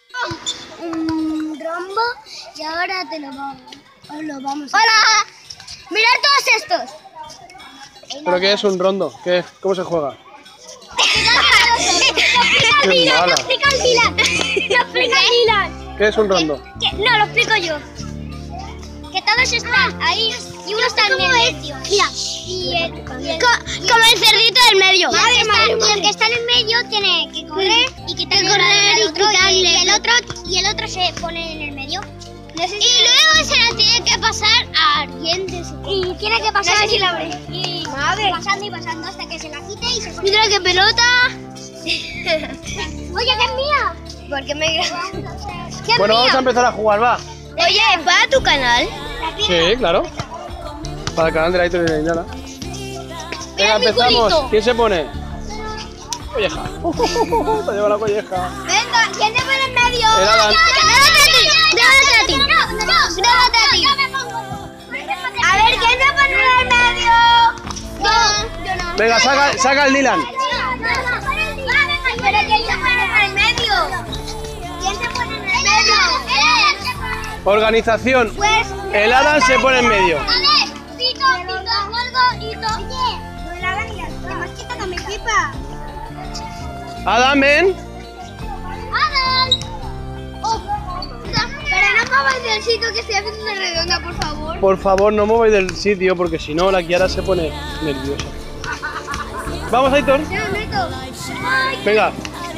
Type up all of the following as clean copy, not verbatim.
un rombo y ahora os lo vamos a... ¡Hola! ¡Mirad todos estos! ¿Pero qué es un rondo? ¿Qué es? ¿Cómo se juega? Lo explica el Dylan. ¿Qué es un rondo? No, lo explico yo. Que todos están ahí y uno está en el medio. Mira, como el cerdito del medio. Y el que está en el medio tiene que correr y quitarle y el otro se pone en el medio. Y luego se la tiene que pasar a alguien de su... Y tiene que pasar así la abre. Y pasando y pasando hasta que se la quite y se pone... Mira qué pelota. Oye, que es mía. ¿Por qué me grabas? Bueno, vamos a empezar a jugar, va. Oye, ¿es para tu canal? Sí, claro. Para el canal de la Aitor y la Ainara. Venga, empezamos. ¿Quién se pone? Colleja. Te lleva la colleja. Venga, ¿quién se pone en medio? El Adán. Grábate a ti. A ver, ¿quién se pone en el medio? Yo no. Venga, saca el Dylan. Pero ¿quién se pone en el medio? ¿Quién se pone en el medio? Organización. Pues... El Adán se pone en medio. A ver, Tito, Gordo, Tito. Oye, el Adán y además quitando mi pipa. Adán, ven. ¡Adán! Pero no muevas del sitio que estoy haciendo una redonda, por favor. Por favor, no mováis del sitio porque si no la Kiara se pone nerviosa. Vamos, Aitor. Ya me meto. Venga.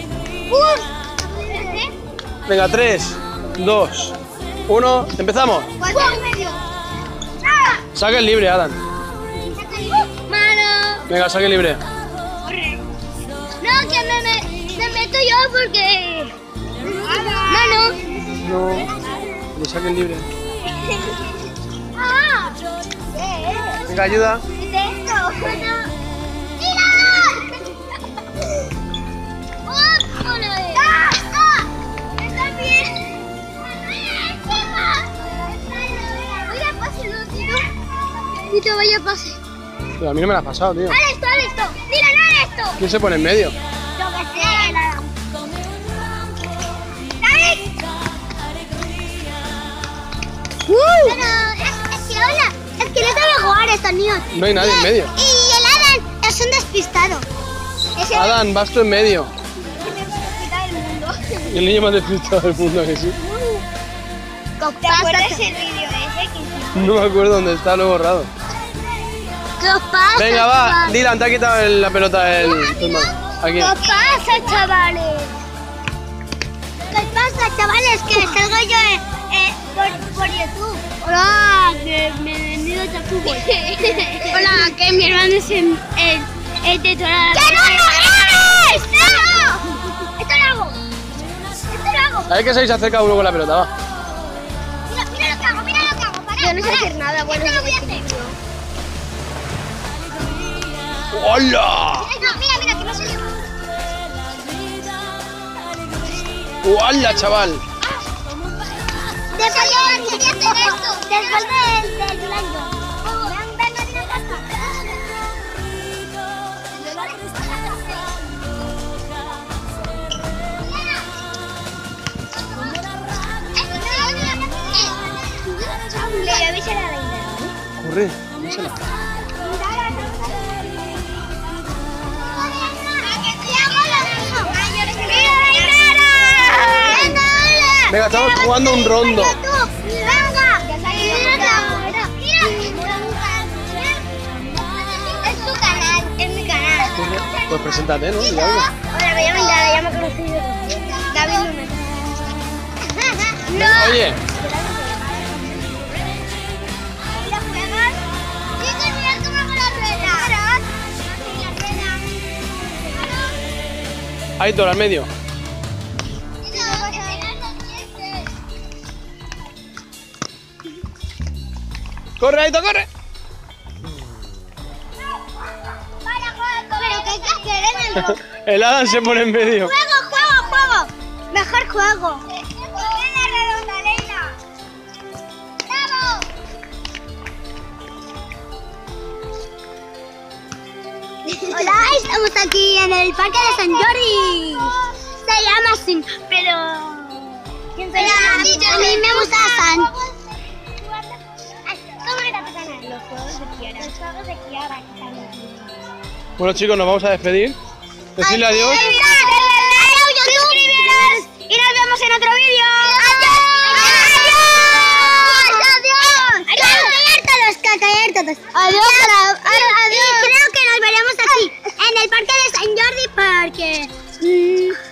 Venga, 3, 2, 1, empezamos. Saque el libre, Adán. Mano. Venga, saque libre. Corre. No, que me meto yo porque... Mano. No. Que saque el libre. Ah. Venga, ayuda. Y te vaya a pase. Pero a mí no me la has pasado, tío. ¡Haz esto! ¡Mira, no esto! ¿Quién se pone en medio? Yo que sé, la... ¡Dale! Es que hola, es que no sabe jugar estos niños. No hay nadie en medio. Y el Adán es un despistado. Es el Adán, vas tú en medio. despistado del mundo. Y el niño más despistado del mundo, que sí. ¿Te acuerdas el vídeo ese que... No me acuerdo dónde está, lo he borrado. ¿Qué os pasa, Venga, va. chavales? Dylan, te ha quitado la pelota el hermano. Aquí. ¿Qué os pasa, chavales? ¿Qué os pasa, chavales? Que salgo yo por YouTube. Hola, que me he venido a fútbol. Hola, que mi hermano es el titular. ¡Que no lo grabes! ¡No! ¡Esto lo hago! A ver que se acerca uno con la pelota, va. Mira lo que hago, para. Yo no sé hacer nada, bueno. Esto lo voy a hacer. ¡Hola! Mira, que no se lleva. ¡Hola, chaval! Después quería hacer esto. Después del blanco. Venga, tira casa. Le voy a avisar a la Ainara. Corre, dísela. Venga, estamos jugando un rondo. Venga. Es tu canal, es mi canal. Pues preséntate, ¿no? Y algo. Hola, me llamo Ainara, ya me conocí. David Núñez. No. Oye, ¿La juegas? Chicos, mirad cómo hago la rueda. Aitor, al medio. ¡Corre, Aitor, corre! Pero que hay que hacer en el El Adán se pone en medio. juego. Mejor juego. La redonda, Leila. ¡Bravo! Hola, estamos aquí en el parque de San Jordi. Se llama así, pero A mí me gusta San. ¿Cómo era tu canal? Los juegos de Kiara. Los juegos de Kiara. Bueno chicos, nos vamos a despedir. Decirle adiós. Suscribiros y nos vemos en otro vídeo. ¡Adiós! ¡Callar todos! ¡Adiós! Y creo que nos veremos aquí, en el parque de San Jordi, porque...